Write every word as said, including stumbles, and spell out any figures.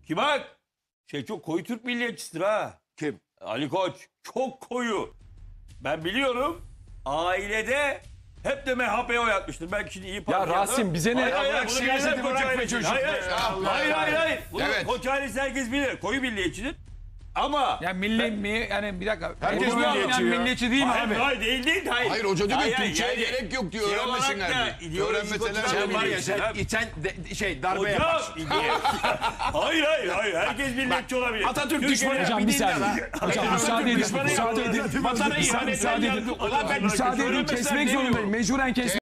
Ki bak şey çok koyu Türk milliyetçisidir ha. Kim? Ali Koç çok koyu. Ben biliyorum ailede hep de M H P'ye oy atmıştır. Belki şimdi iyi parti. Rasim, bize ne? Hayır hayır. Bırak Bunu siyaseti, bilen Koç bırak be ailesi. çocuk Hayır be. hayır. Allah Hayır Allah. hayır hayır. Bunu Evet. Koç ailesi herkes bilir. Koyu milliyetçidir. Ama Yani milli mi yani bir dakika. Herkes Bunu milliyetçi anlayan ya. milliyetçi değil mi hayır, abi? hayır değil değil hayır. Hayır hoca diyor ki Hayır, Türkçe'ye yani gerek yok diyor. şey olarak Öğrenmesinler da diyor. ideolojik Öğrenmeseler açıdan de var var ya, ya. sen- İçen de, şey darbe Hocam, yaparsın. diye- hayır hayır hayır. Herkes milliyetçi olabilir. Atatürk Türkiye'de- düşmanı. Hocam bir saniye. Hocam müsaade edin. Müsaade edin. Vatana ihanet Müsaade eden edin. Ulan ben Müsaade edin. öğrenmezler Kesmek demiyorum. zorundayım. Mecburen kesmek